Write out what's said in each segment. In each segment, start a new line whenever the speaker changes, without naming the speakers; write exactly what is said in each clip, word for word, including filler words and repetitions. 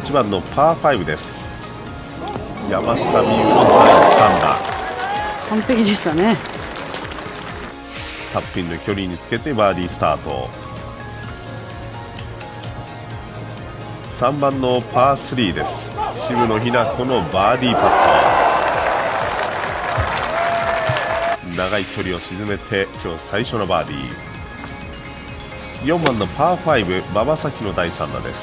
ちばんのパーごです。山下美夢のだいさん打、
完璧でしたね。
タッピンの距離につけてバーディースタート。さんばんのパースリーです。渋野日向子のバーディーパット。長い距離を沈めて今日最初のバーディー。よんばんのパーご、馬場咲希のだいさん打です。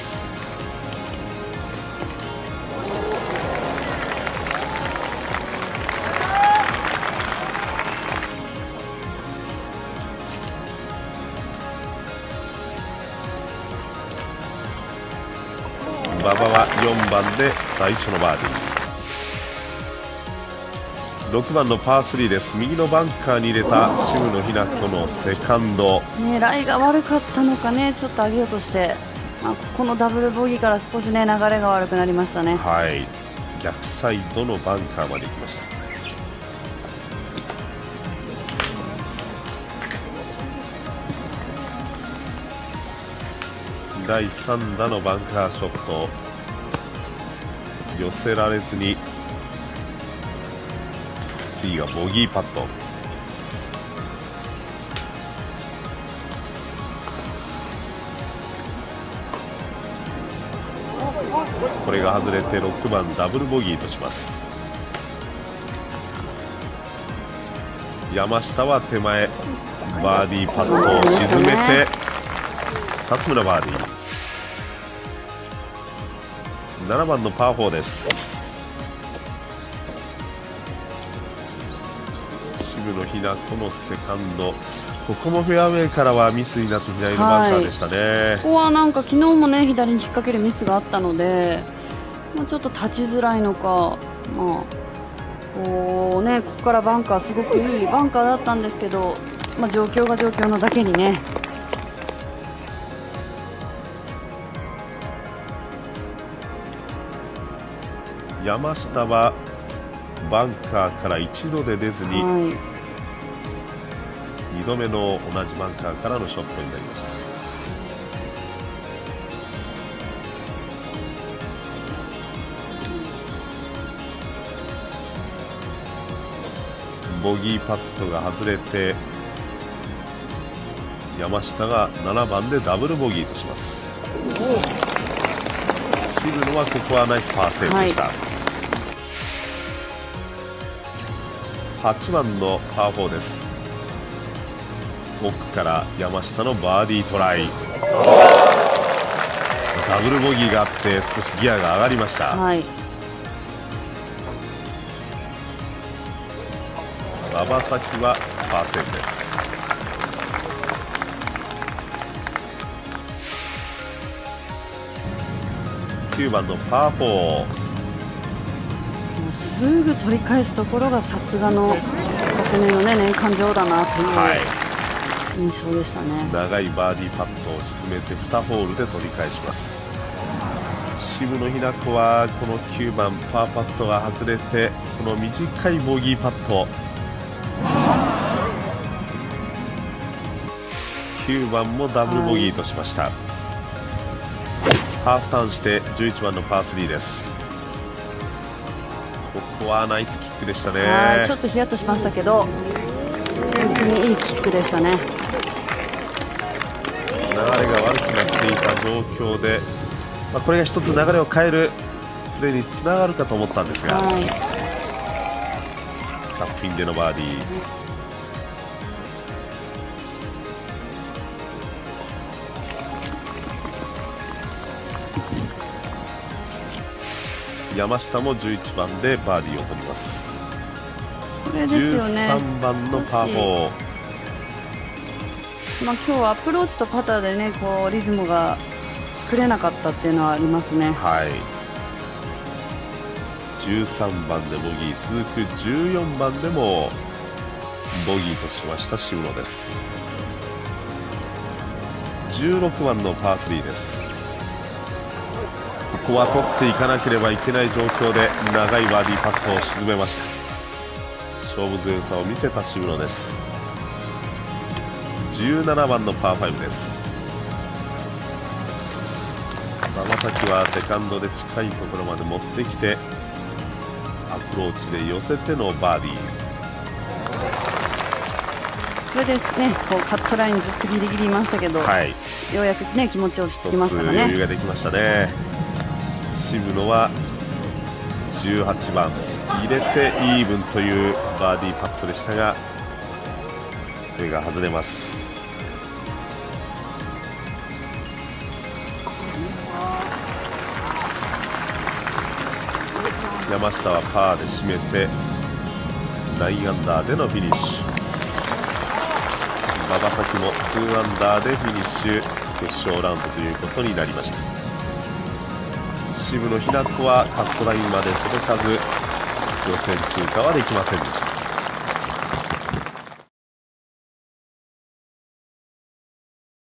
馬場はよんばんで最初のバーディー。ろくばんのパースリーです。右のバンカーに入れた渋野日向子のセカンド、
ね、ライが悪かったのかね、ちょっと上げようとして、まあ、このダブルボギーから少しね流れが悪くなりましたね。
はい、逆サイドのバンカーまで行きました。だいさん打のバンカーショット、寄せられずに次がボギーパット。これが外れてろくばんダブルボギーとします。山下は手前バーディーパットを沈めてふたつめのバーディー。ななばんのパーよんです。渋野日向子のセカンド、ここもフェアウェイからはミスになって左のバンカーでしたね。はい、
ここはなんか昨日もね左に引っ掛けるミスがあったので、まあ、ちょっと立ちづらいのか、まあこうね、ここからバンカーすごくいいバンカーだったんですけど、まあ、状況が状況のだけにね。
山下はバンカーから一度で出ずに、はい、にどめの同じバンカーからのショットになりました。ボギーパットが外れて山下がななばんでダブルボギーとします。渋野はここはナイスパーセーブでした。はい、はちばんのパーよんです。奥から山下のバーディートライ、ダブルボギーがあって少しギアが上がりました。はい、馬場咲希はパーセーブです。きゅうばんのパーよん、
すぐ取り返すところがさすがの昨年の、ね、年間女王だなという印象でしたね。
はい、長いバーディーパットを沈めてにホールで取り返します。渋野日向子はこのきゅうばんパーパットが外れてこの短いボギーパット、きゅうばんもダブルボギーとしました。はい、ハーフターンしてじゅういちばんのパースリーです。ここはナイスキックでしたね。
はい、ちょっとヒヤッとしましたけど本当にいいキックでしたね。
流れが悪くなっていた状況で、まあ、これが一つ流れを変えるプレーにつながるかと思ったんですが、はい、タッピンでのバーディー。山下もじゅういちばんでバーディーを取ります。
これですよね、
じゅうさんばんのパーよん。
まあ、今日はアプローチとパターでねこうリズムが作れなかったっていうのはありますね。
はい、じゅうさんばんでボギー、続くじゅうよんばんでもボギーとしました渋野です。じゅうろくばんのパースリーです。ここは取っていかなければいけない状況で長いバーディーパットを沈めました。勝負強さを見せた渋野です。じゅうななばんのパーごです。 馬場咲はセカンドで近いところまで持ってきてアプローチで寄せてのバーディー。
これですね、こうカットラインずっとギリギリいましたけど、
はい、
ようやくね気持ちを知ってきましたかね。
余裕ができましたね。渋野はじゅうはちばん入れてイーブンというバーディーパットでしたが手が外れます。山下はパーで締めてナインアンダーでのフィニッシュ。馬場咲もツーアンダーでフィニッシュ、決勝ラウンドということになりました。渋野日向子はカットラインまで届かず予選通過はできませんでした。